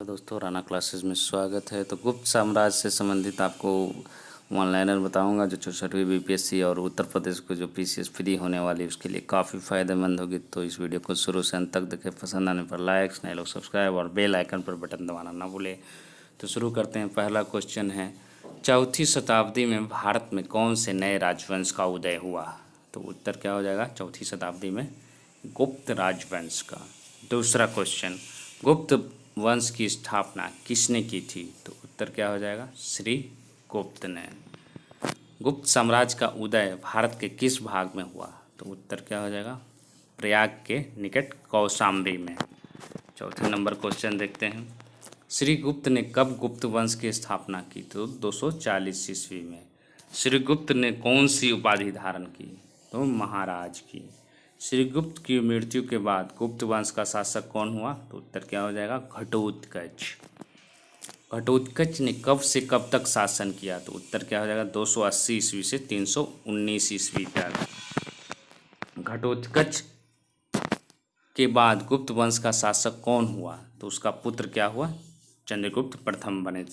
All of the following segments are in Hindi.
दोस्तों राणा क्लासेस में स्वागत है। तो गुप्त साम्राज्य से संबंधित आपको ऑनलाइनर बताऊंगा जो 64वीं बीपीएससी और उत्तर प्रदेश को जो पीसीएस फ्री होने वाली है उसके लिए काफ़ी फ़ायदेमंद होगी। तो इस वीडियो को शुरू से अंत तक देखें, पसंद आने पर लाइक्स, नए लोग सब्सक्राइब और बेल आइकन पर बटन दबाना ना भूलें। तो शुरू करते हैं। पहला क्वेश्चन है, चौथी शताब्दी में भारत में कौन से नए राजवंश का उदय हुआ? तो उत्तर क्या हो जाएगा? चौथी शताब्दी में गुप्त राजवंश का। दूसरा क्वेश्चन, गुप्त वंश की स्थापना किसने की थी? तो उत्तर क्या हो जाएगा? श्री गुप्त ने। गुप्त साम्राज्य का उदय भारत के किस भाग में हुआ? तो उत्तर क्या हो जाएगा? प्रयाग के निकट कौशाम्बी में। चौथे नंबर क्वेश्चन देखते हैं, श्री गुप्त ने कब गुप्त वंश की स्थापना की? तो 240 ईस्वी में। श्री गुप्त ने कौन सी उपाधि धारण की? तो महाराज की। श्रीगुप्त की मृत्यु के बाद गुप्त वंश का शासक कौन हुआ? तो उत्तर क्या हो जाएगा? घटोत्कच। घटोत्कच ने कब से कब तक शासन किया? तो उत्तर क्या हो जाएगा? 280 ईस्वी से 319 ईस्वी तक। घटोत्कच के बाद गुप्त वंश का शासक कौन हुआ? तो उसका पुत्र क्या हुआ? चंद्रगुप्त प्रथम बने।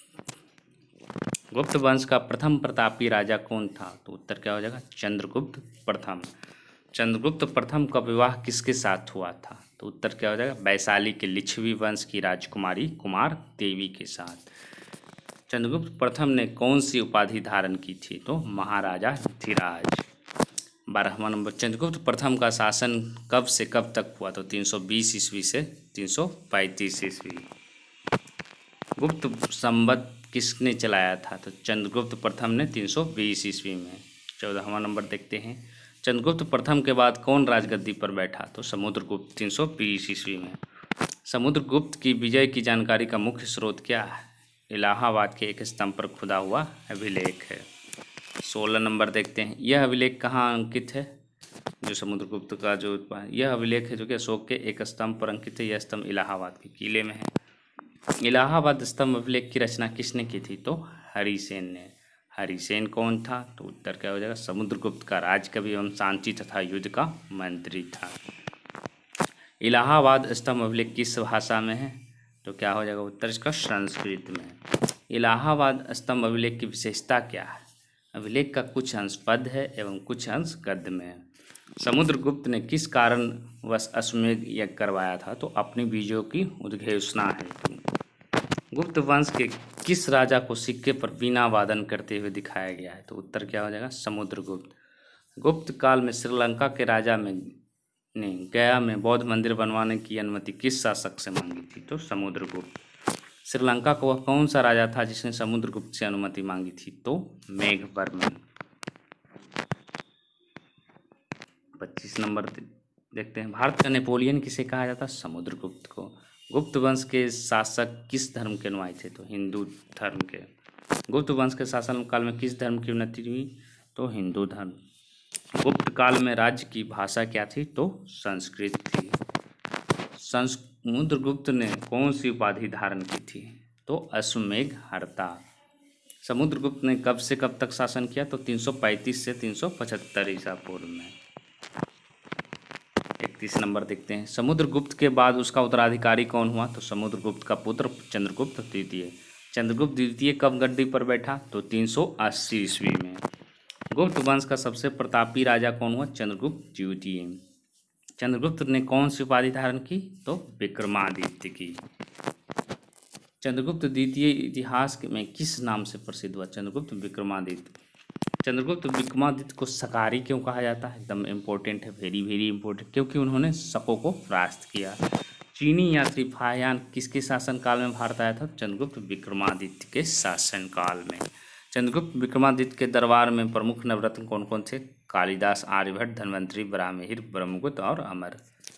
गुप्त वंश का प्रथम प्रतापी राजा कौन था? तो उत्तर क्या हो जाएगा? चंद्रगुप्त प्रथम। चंद्रगुप्त प्रथम का विवाह किसके साथ हुआ था? तो उत्तर क्या हो जाएगा? वैशाली के लिच्छवी वंश की राजकुमारी कुमार देवी के साथ। चंद्रगुप्त प्रथम ने कौन सी उपाधि धारण की थी? तो महाराजा धीराज। 12वां नंबर, चंद्रगुप्त प्रथम का शासन कब से कब तक हुआ? तो 320 ईस्वी से 335 ईस्वी। गुप्त संवत किसने चलाया था? तो चंद्रगुप्त प्रथम ने 320 ईस्वी में। 14वां नंबर देखते हैं, चंद्रगुप्त प्रथम के बाद कौन राजगद्दी पर बैठा? तो समुद्रगुप्त 320 ईस्वी में। समुद्रगुप्त की विजय की जानकारी का मुख्य स्रोत क्या है? इलाहाबाद के एक स्तंभ पर खुदा हुआ अभिलेख है। 16 नंबर देखते हैं, यह अभिलेख कहाँ अंकित है? जो समुद्रगुप्त का जो यह अभिलेख है जो कि अशोक के एक स्तंभ पर अंकित है। यह स्तंभ इलाहाबाद के किले में है। इलाहाबाद स्तंभ अभिलेख की रचना किसने की थी? तो हरिसेन ने। हरिसेन कौन था? तो उत्तर क्या हो जाएगा? समुद्रगुप्त का राजकवि एवं शांति तथा युद्ध का मंत्री था। इलाहाबाद स्तंभ अभिलेख किस भाषा में है? तो क्या हो जाएगा उत्तर इसका? संस्कृत में। इलाहाबाद स्तंभ अभिलेख की विशेषता क्या है? अभिलेख का कुछ अंश पद्य है एवं कुछ अंश गद्य में है। समुद्रगुप्त ने किस कारण वश अश्वमेध यज्ञ करवाया था? तो अपनी बीजों की उद्घोषणा है। गुप्त वंश के किस राजा को सिक्के पर वीणा वादन करते हुए दिखाया गया है? तो उत्तर क्या हो जाएगा? समुद्रगुप्त। गुप्त काल में श्रीलंका के राजा ने गया में बौद्ध मंदिर बनवाने की अनुमति किस शासक से मांगी थी? तो समुद्रगुप्त। श्रीलंका का वह कौन सा राजा था जिसने समुद्रगुप्त से अनुमति मांगी थी? तो मेघवर्मन। 25 नंबर देखते हैं, भारत का नेपोलियन किसे कहा जाता? समुद्रगुप्त को। गुप्त वंश के शासक किस धर्म के अनुयायी थे? तो हिंदू धर्म के। गुप्त वंश के शासन काल में किस धर्म की उन्नति हुई? तो हिंदू धर्म। गुप्त काल में राज्य की भाषा क्या थी? तो संस्कृत थी। समुद्रगुप्त ने कौन सी उपाधि धारण की थी? तो अश्वमेध हर्ता। समुद्रगुप्त ने कब से कब तक शासन किया? तो 335 से 375 ईसा पूर्व में। 31 नंबर देखते हैं, समुद्रगुप्त के बाद उसका उत्तराधिकारी कौन हुआ? तो समुद्रगुप्त का पुत्र चंद्रगुप्त द्वितीय। चंद्रगुप्त द्वितीय कब गद्दी पर बैठा? तो 380 ईस्वी में। गुप्त वंश का सबसे प्रतापी राजा कौन हुआ? चंद्रगुप्त द्वितीय। चंद्रगुप्त ने कौन सी उपाधि धारण की? तो विक्रमादित्य की। चंद्रगुप्त द्वितीय इतिहास में किस नाम से प्रसिद्ध हुआ? चंद्रगुप्त विक्रमादित्य। चंद्रगुप्त विक्रमादित्य को शकारी क्यों कहा जाता है? एकदम इम्पोर्टेंट है, वेरी वेरी इंपॉर्टेंट, क्योंकि उन्होंने शकों को परास्त किया। चीनी यात्री फाहियान किसके शासनकाल में भारत आया था? चंद्रगुप्त विक्रमादित्य के शासनकाल में। चंद्रगुप्त विक्रमादित्य के दरबार में प्रमुख नवरत्न कौन कौन थे? कालिदास, आर्यभट्ट, धन्वंतरी, बराहमिहिर, ब्रह्मगुप्त और अमर।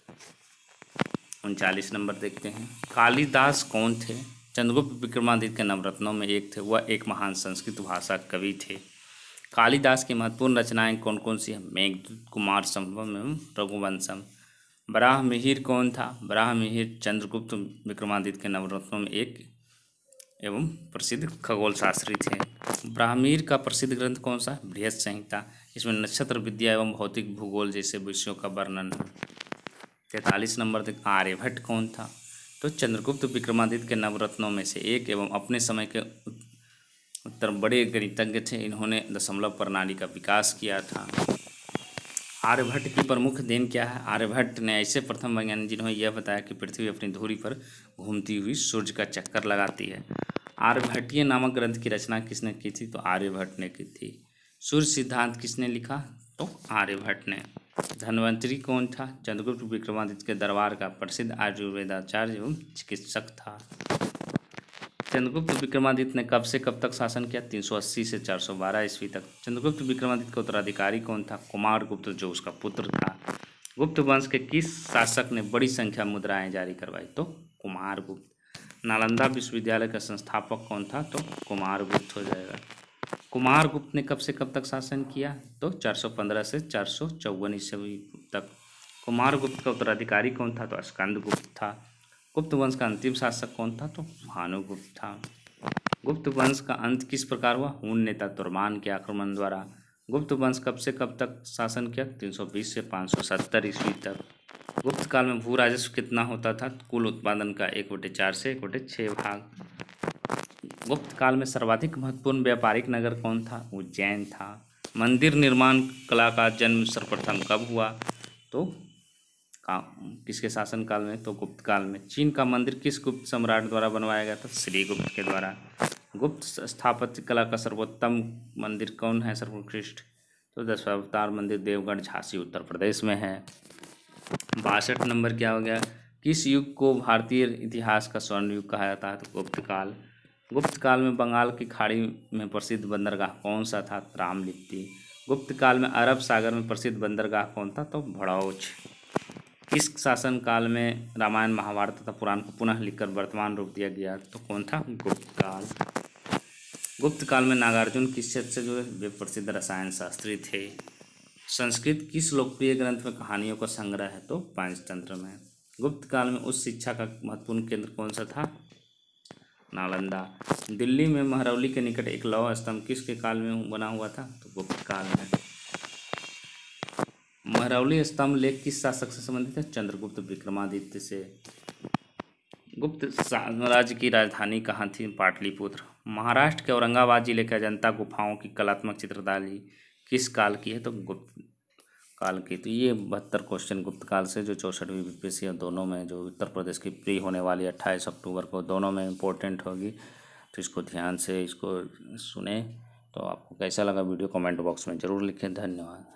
39 नंबर देखते हैं, कालिदास कौन थे? चंद्रगुप्त विक्रमादित्य के नवरत्नों में एक थे। वह एक महान संस्कृत भाषा कवि थे। कालिदास की महत्वपूर्ण रचनाएं कौन कौन सी हैं? मेघदूत, कुमार संभवम एवं रघुवंशम। बराहमिहिर कौन था? बराहमिहिर चंद्रगुप्त विक्रमादित्य के नवरत्नों में एक एवं प्रसिद्ध खगोल शास्त्री थे। बराहमिहिर का प्रसिद्ध ग्रंथ कौन सा? बृहत संहिता। इसमें नक्षत्र विद्या एवं भौतिक भूगोल जैसे विषयों का वर्णन है। 43 नंबर तक, आर्यभट्ट कौन था? तो तो चंद्रगुप्त विक्रमादित्य के नवरत्नों में से एक एवं अपने समय के उत्तर बड़े गणितज्ञ थे। इन्होंने दशमलव प्रणाली का विकास किया था। आर्यभट्ट की प्रमुख देन क्या है? आर्यभट्ट ने ऐसे प्रथम वैज्ञानिक जिन्होंने यह बताया कि पृथ्वी अपनी धुरी पर घूमती हुई सूर्य का चक्कर लगाती है। आर्यभट्टीय नामक ग्रंथ की रचना किसने की थी? तो आर्यभट्ट ने की थी। सूर्य सिद्धांत किसने लिखा? तो आर्यभट्ट ने। धन्वंतरी कौन था? चंद्रगुप्त विक्रमादित्य के दरबार का प्रसिद्ध आयुर्वेदाचार्य एवं चिकित्सक था। चंद्रगुप्त विक्रमादित्य ने कब से कब तक शासन किया? 380 से 412 ईस्वी तक। चंद्रगुप्त विक्रमादित्य का उत्तराधिकारी कौन था? कुमारगुप्त, जो उसका पुत्र था। गुप्त वंश के किस शासक ने बड़ी संख्या मुद्राएं जारी करवाई? तो कुमारगुप्त। नालंदा विश्वविद्यालय का संस्थापक कौन था? तो कुमारगुप्त हो जाएगा। कुमारगुप्त ने कब से कब तक शासन किया? तो 415 से 454 ईस्वी तक। कुमारगुप्त का उत्तराधिकारी कौन था? तो स्कंदगुप्त था। गुप्त वंश का अंतिम शासक कौन था? तो भानुगुप्त था। गुप्त वंश का अंत किस प्रकार हुआ? हून नेता तुर्मान के आक्रमण द्वारा। गुप्त वंश कब से कब तक शासन किया? 320 से 570 ईस्वी तक। गुप्त काल में भू राजस्व कितना होता था? कुल उत्पादन का 1/4 से 1/6 भाग। गुप्त काल में सर्वाधिक महत्वपूर्ण व्यापारिक नगर कौन था? उज्जैन था। मंदिर निर्माण कला का जन्म सर्वप्रथम कब हुआ? तो किसके शासन काल में? तो गुप्त काल में। चीन का मंदिर किस गुप्त सम्राट द्वारा बनवाया गया था? श्रीगुप्त के द्वारा। गुप्त स्थापत्य कला का सर्वोत्तम मंदिर कौन है? सर्वोत्कृष्ट? तो दशावतार मंदिर देवगढ़, झांसी, उत्तर प्रदेश में है। 62 नंबर क्या हो गया? किस युग को भारतीय इतिहास का स्वर्ण युग कहा जाता है? तो गुप्त काल। गुप्त काल में बंगाल की खाड़ी में प्रसिद्ध बंदरगाह कौन सा था? रामलिप्ति। गुप्त काल में अरब सागर में प्रसिद्ध बंदरगाह कौन था? तो भड़ौच। किस शासन काल में रामायण, महाभारत तथा पुराण को पुनः लिखकर वर्तमान रूप दिया गया? तो कौन था? गुप्त काल। गुप्त काल में नागार्जुन किस क्षेत्र से जुड़े? वे प्रसिद्ध रसायन शास्त्री थे। संस्कृत किस लोकप्रिय ग्रंथ में कहानियों का संग्रह है? तो पंचतंत्र में। गुप्त काल में उच्च शिक्षा का महत्वपूर्ण केंद्र कौन सा था? नालंदा। दिल्ली में महरौली के निकट एक लौह स्तंभ किसके काल में बना हुआ था? तो गुप्त काल में। महरौली स्तंभ लेख किस शासक से संबंधित है? चंद्रगुप्त विक्रमादित्य से। गुप्त साम्राज्य की राजधानी कहाँ थी? पाटलिपुत्र। महाराष्ट्र के औरंगाबाद जिले के अजंता गुफाओं की कलात्मक चित्रकारी किस काल की है? तो गुप्त काल की। तो ये 72 क्वेश्चन गुप्त काल से, जो 64वीं बीपीएससी दोनों में, जो उत्तर प्रदेश की प्री होने वाली 28 अक्टूबर को, दोनों में इम्पोर्टेंट होगी। तो इसको ध्यान से इसको सुने। तो आपको कैसा लगा वीडियो कमेंट बॉक्स में ज़रूर लिखें। धन्यवाद।